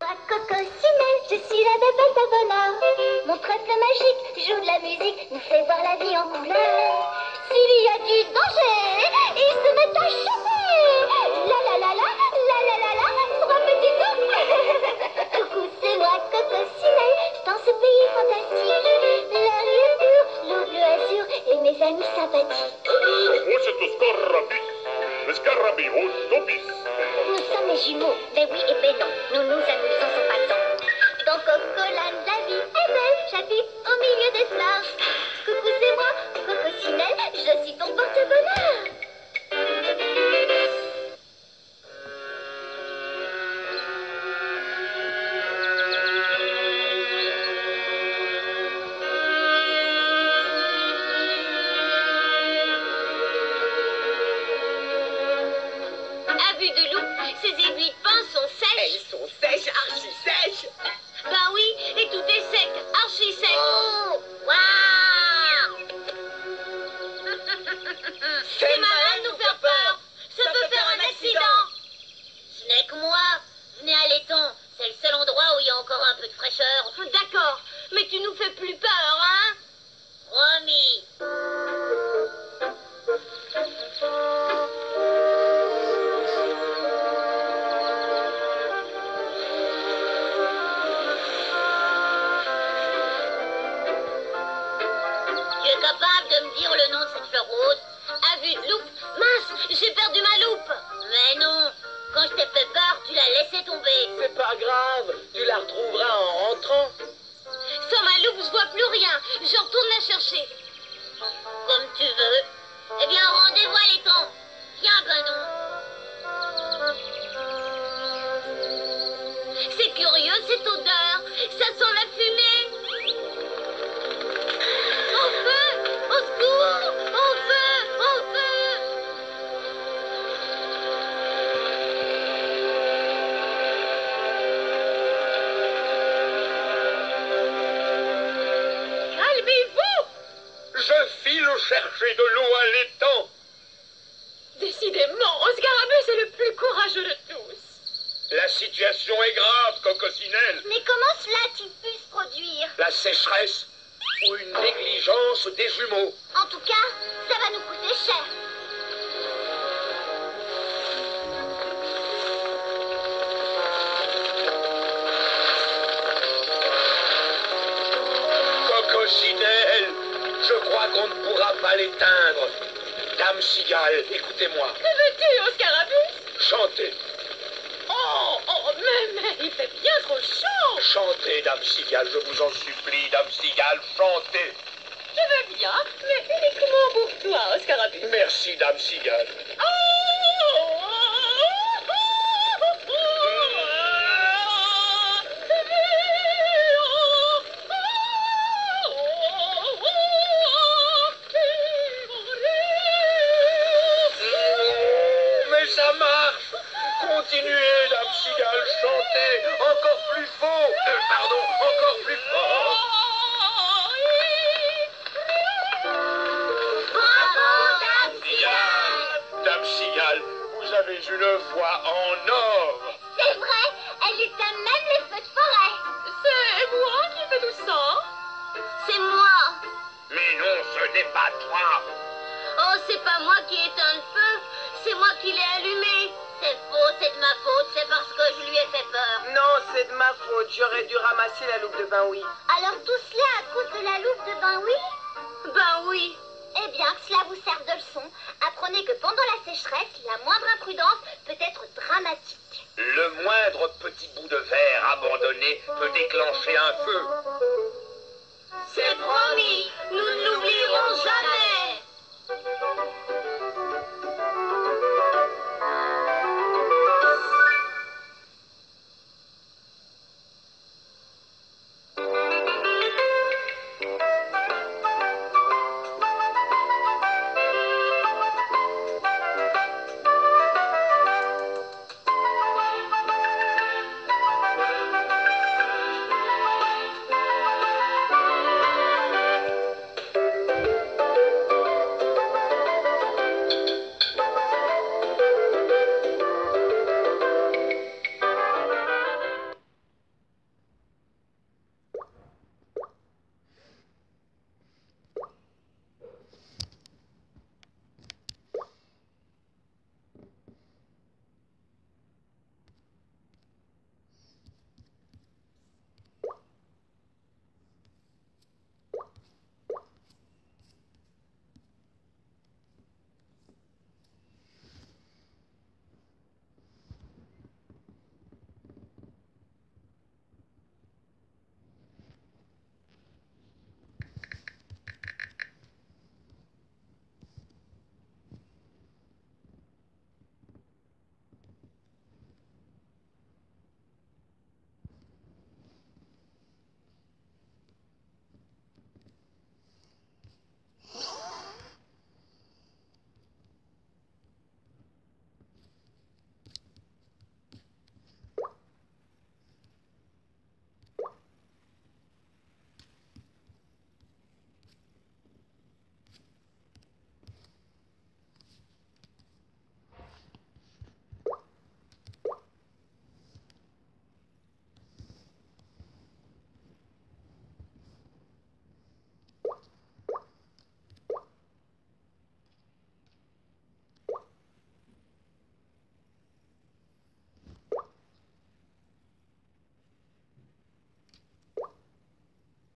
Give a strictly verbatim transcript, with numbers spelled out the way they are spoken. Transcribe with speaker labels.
Speaker 1: moi Cocosinelle, je suis la bébête de bonheur. Mon trèfle magique joue de la musique, nous fait voir la vie en couleur. S'il y a du danger, ils se mettent à chanter. La la la la, la la la la, trois petits tours. Coucou, c'est moi Cocosinelle, dans ce pays fantastique. L'air est pur, l'eau bleu azur et mes amis sympathiques.
Speaker 2: Moi c'est au scarabée, le scarabée au topis.
Speaker 1: Nous sommes les jumeaux, mais oui et mais non, nous nous amusons sans passant. Dans Cocoland, la vie est belle, j'habite au milieu des fleurs. Coucou, c'est moi, Cocosinelle, je suis ton porte-bonheur.
Speaker 3: À vue de loup, ces aiguilles de pain sont sèches.
Speaker 4: Elles sont sèches, archi sèches.
Speaker 3: Ben oui, et tout est sec, archi sec.
Speaker 1: Oh,
Speaker 3: Waouh! C'est malin de nous faire peur. Ça peut faire un accident. Ce n'est que moi. Venez à l'étang. C'est le seul endroit où il y a encore un peu de fraîcheur. D'accord, mais tu nous fais plus peur, hein? Promis. Tu es capable de me dire le nom de cette fleur rose? À vue de loupe? Mince, j'ai perdu ma loupe. Mais non, quand je t'ai fait peur, tu l'as laissé tomber.
Speaker 4: C'est pas grave, tu la retrouveras en rentrant.
Speaker 3: Sans ma loupe, je vois plus rien. Je retourne la chercher. Comme tu veux. Eh bien, rendez-vous à l'étang. Tiens, ben non. C'est curieux, cette odeur. Ça sent la fumée. Au feu! Au secours! Au feu! Au feu!
Speaker 4: Calmez-vous!
Speaker 2: Je file chercher de l'eau à l'étang.
Speaker 3: Décidément, Oscarabus est le plus courageux de tous.
Speaker 2: La situation est grave, Cocosinelle.
Speaker 1: mais comment cela a-t-il pu se produire?
Speaker 2: La sécheresse ou une négligence des jumeaux.
Speaker 1: En tout cas, ça va nous coûter cher.
Speaker 2: Cocosinelle, je crois qu'on ne pourra pas l'éteindre. Dame Cigale, écoutez-moi.
Speaker 3: Que veux-tu, Oscarabus?
Speaker 2: Chantez,
Speaker 3: Oh, oh, mais, mais il fait bien trop chaud.
Speaker 2: chantez, Dame Cigale, je vous en supplie, Dame Cigale, chantez.
Speaker 3: Je veux bien, mais uniquement pour toi, Oscarabus.
Speaker 2: Merci, Dame Cigale. Mais ça marche. Continuez, Dame Cigale, chantez. Encore plus fort. Euh, pardon, encore plus fort.
Speaker 1: Bravo, Dame Cigale!
Speaker 2: Dame Cigale, vous avez une voix en or.
Speaker 1: C'est vrai, elle éteint même les feux de forêt.
Speaker 3: C'est moi qui fais tout ça?
Speaker 1: C'est moi.
Speaker 2: Mais non, ce n'est pas toi.
Speaker 3: Oh, c'est pas moi qui ai éteint le feu, c'est moi qui l'ai allumé. C'est faux, c'est de ma faute, c'est parce que je lui ai fait peur.
Speaker 4: Non, c'est de ma faute, j'aurais dû ramasser la loupe de bain, oui.
Speaker 1: Alors tout cela à cause de la loupe de bain, oui?
Speaker 3: Ben oui.
Speaker 1: Eh bien, que cela vous serve de leçon. Apprenez que pendant la sécheresse, la moindre imprudence peut être dramatique.
Speaker 2: Le moindre petit bout de verre abandonné peut déclencher un feu.
Speaker 3: C'est promis, nous ne l'oublierons jamais.